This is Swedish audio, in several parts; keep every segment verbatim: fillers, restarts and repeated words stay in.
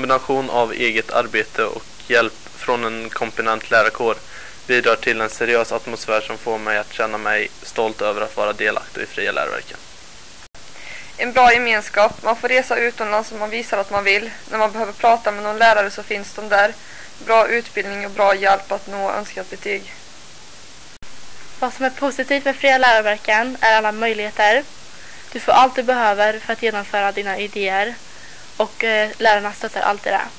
kombination av eget arbete och hjälp från en kompetent lärarkår bidrar till en seriös atmosfär som får mig att känna mig stolt över att vara delaktig i Fria läroverken. En bra gemenskap, man får resa utomlands om man visar att man vill. När man behöver prata med någon lärare så finns de där. Bra utbildning och bra hjälp att nå önskat betyg. Vad som är positivt med Fria läroverken är alla möjligheter. Du får allt du behöver för att genomföra dina idéer och eh, lärarna stöttar alltid det.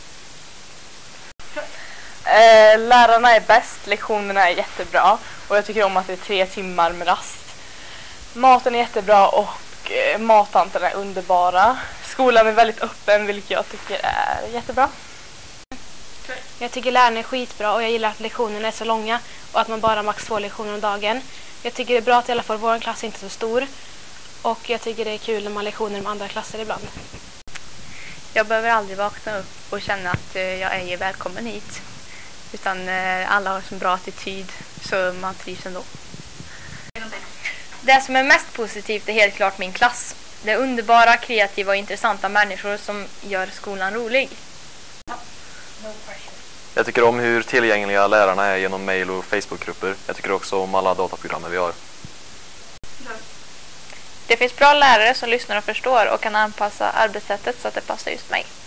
Eh, lärarna är bäst, lektionerna är jättebra och jag tycker om att det är tre timmar med rast. Maten är jättebra och eh, mattanterna är underbara. Skolan är väldigt öppen, vilket jag tycker är jättebra. Jag tycker lärarna är skitbra och jag gillar att lektionerna är så långa och att man bara har max två lektioner om dagen. Jag tycker det är bra att i alla fall vår klass är inte så stor och jag tycker det är kul när man har lektioner med andra klasser ibland. Jag behöver aldrig vakna upp och känna att jag är välkommen hit. Utan alla har en bra attityd så man trivs ändå. Det som är mest positivt är helt klart min klass. Det är underbara, kreativa och intressanta människor som gör skolan rolig. Jag tycker om hur tillgängliga lärarna är genom mail- och Facebookgrupper. Jag tycker också om alla dataprogram vi har. Det finns bra lärare som lyssnar och förstår och kan anpassa arbetssättet så att det passar just mig.